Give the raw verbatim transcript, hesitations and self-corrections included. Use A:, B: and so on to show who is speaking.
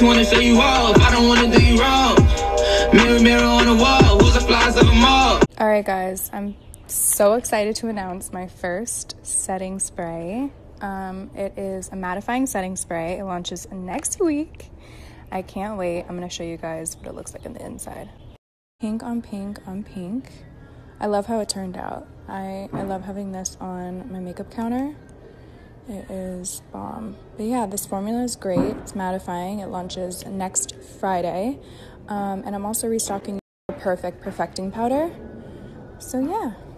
A: just wanna show you off. I don't wanna do you wrong. Mirror, mirror on the wall, who's the flies of them all?
B: All right, guys, I'm so excited to announce my first setting spray. Um, it is a mattifying setting spray. It launches next week. I can't wait. I'm gonna show you guys what it looks like on the inside. Pink on pink on pink. I love how it turned out. I, I love having this on my makeup counter. It is bomb. But yeah, this formula is great. It's mattifying. It launches next Friday. Um, and I'm also restocking Perfect Perfecting Powder. So yeah.